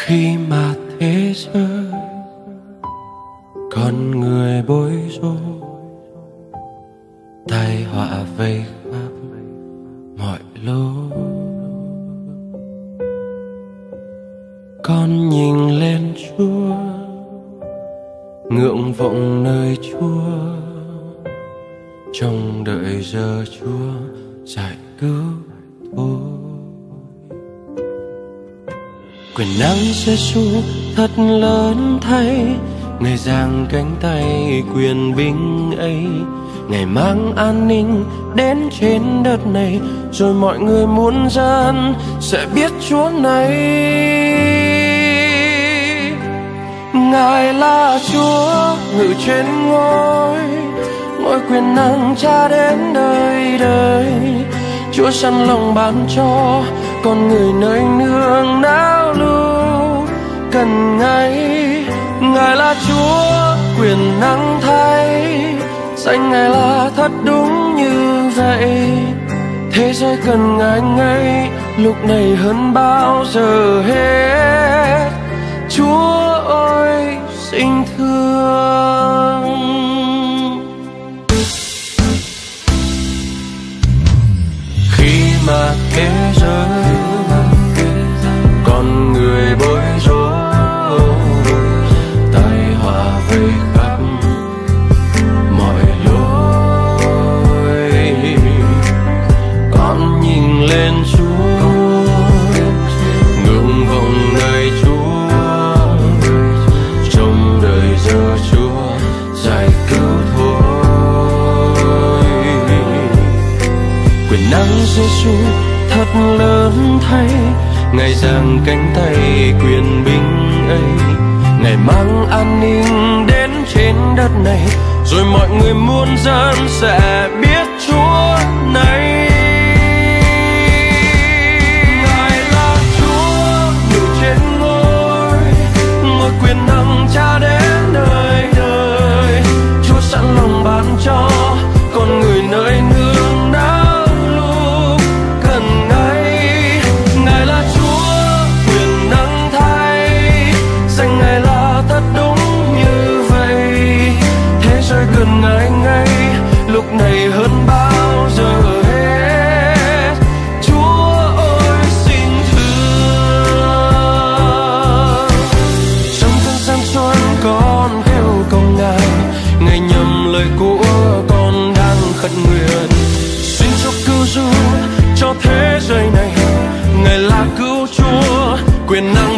Khi mà thế giới con người bối rối, tai họa vây khắp mọi lối, con nhìn lên Chúa, ngưỡng vọng nơi Chúa, trông đợi giờ Chúa giải cứu tôi. Quyền năng Giêsu thật lớn thay, Ngài giang cánh tay quyền binh ấy, Ngài mang an ninh đến trên đất này, rồi mọi người muôn dân sẽ biết Chúa này. Ngài là Chúa ngự trên ngôi, ngôi quyền năng Cha đến đời đời. Chúa săn lòng ban cho con người nơi nương nào lúc cần Ngài. Ngài là Chúa quyền năng thay, danh Ngài là thật đúng như vậy. Thế giới cần Ngài ngay lúc này hơn bao giờ hết. Chúa ơi xin thương. Khi mà thế giới con người bối rối, tai họa vây khắp mọi lối, con nhìn lên Chúa, ngưỡng vọng nơi Chúa, trông đợi giờ Chúa giải cứu thôi. Quyền năng Giêsu thật lớn thay, Ngài giang cánh tay quyền binh ấy, Ngài mang an ninh đến trên đất này, rồi mọi người muôn dân sẽ biết Chúa này. Ngài là Chúa ngự trên ngôi, ngôi quyền năng Cha đến đời đời. Chúa sẵn lòng ban cho con người nơi nương nào lúc cần Ngài. Ngài là Chúa quyền năng thay, danh Ngài là thật đúng như vậy. Thế giới cần Ngài ngay lúc này hơn bao giờ hết. Chúa ơi xin thương. Trong cơn gian xuân con kêu cầu Ngài, Ngài nhầm lời của con đang khẩn nguyện. Xin cho cứu giúp cho thế giới này, Ngài là cứu Chúa quyền năng